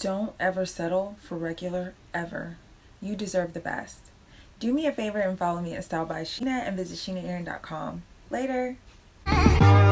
Don't ever settle for regular, ever. You deserve the best. Do me a favor and follow me at StyleBySheena and visit SheenaErin.com. Later!